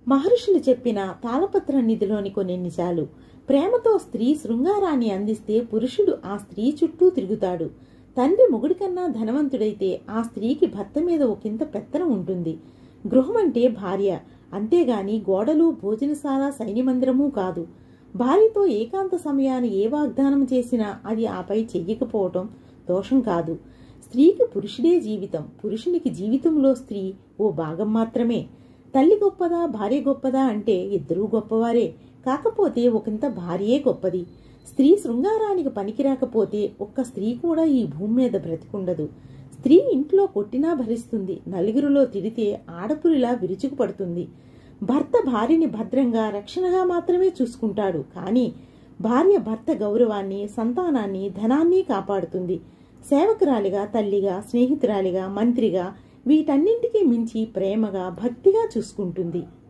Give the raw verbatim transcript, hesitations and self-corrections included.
మహర్షులు చెప్పిన తాళపత్ర నిధిలోని కొన్ని నిజాలు. ప్రేమతో స్త్రీ శృంగారాన్ని అందిస్తే పురుషుడు ఆ స్త్రీ చుట్టూ తిరుగుతాడు. తండ్రి మొగుడి కన్నా ధనవంతుడైతే ఆ స్త్రీకి భర్త మీద ఒకంత పెత్తనం ఉంటుంది. గృహం అంటే భార్య, అంతేగాని గోడలు, భోజనశాల, సైన్యమందిరమూ కాదు. భార్యతో ఏకాంత సమయాన్ని ఏ వాగ్దానం చేసినా అది ఆపై చెయ్యకపోవటం దోషం కాదు. స్త్రీకి పురుషుడే జీవితం, పురుషునికి జీవితంలో స్త్రీ ఓ భాగం మాత్రమే. తల్లి గొప్పదా, భార్య గొప్పదా అంటే ఇద్దరూ గొప్పవారే. కాకపోతే ఒకంత భార్యే గొప్పది. స్త్రీ శృంగారానికి పనికిరాకపోతే ఒక్క స్త్రీ కూడా ఈ భూమి మీద బ్రతికుండదు. స్త్రీ ఇంట్లో కొట్టినా భరిస్తుంది, నలుగురిలో తిడితే ఆడపులిలా విరుచుకుపడుతుంది. భర్త భార్యని భద్రంగా, రక్షణగా మాత్రమే చూసుకుంటాడు. కానీ భార్య భర్త గౌరవాన్ని, సంతానాన్ని, ధనాన్ని కాపాడుతుంది. సేవకురాలిగా, తల్లిగా, స్నేహితురాలిగా, మంత్రిగా, వీటన్నింటికీ మించి ప్రేమగా, భక్తిగా చూసుకుంటుంది.